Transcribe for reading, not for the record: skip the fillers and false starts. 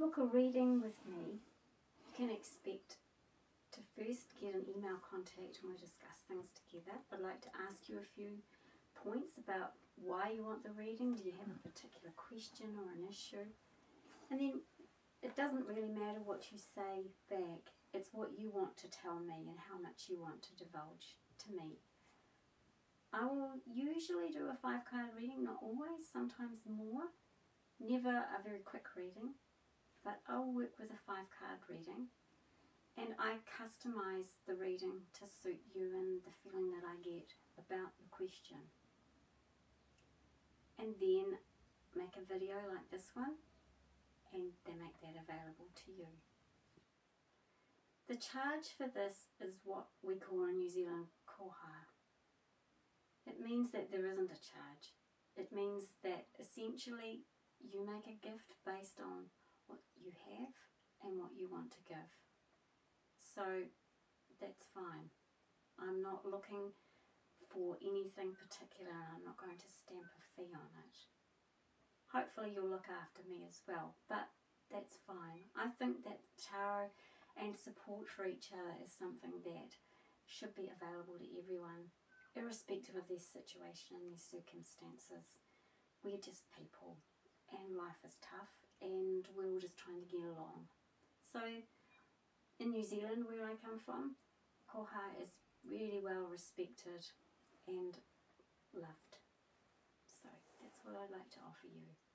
book a reading with me, you can expect to first get an email contact and we'll discuss things together. I'd like to ask you a few points about why you want the reading. Do you have a particular question or an issue? And then it doesn't really matter what you say back. It's what you want to tell me and how much you want to divulge to me. I will usually do a 5-card reading, not always, sometimes more. Never a very quick reading, but I'll work with a 5-card reading. And I customise the reading to suit you and the feeling that I get about the question. And then make a video like this one and they make that available to you. The charge for this is what we call in New Zealand Koha. It means that there isn't a charge. It means that essentially you make a gift based on what you have and what you want to give. So that's fine. I'm not looking for anything particular and I'm not going to stamp a fee on it. Hopefully you'll look after me as well, but that's fine. I think that tarot and support for each other is something that should be available to everyone, irrespective of their situation and their circumstances. We're just people and life is tough and we're all just trying to get along. So in New Zealand, where I come from, Koha is really well respected and loved. So that's what I'd like to offer you.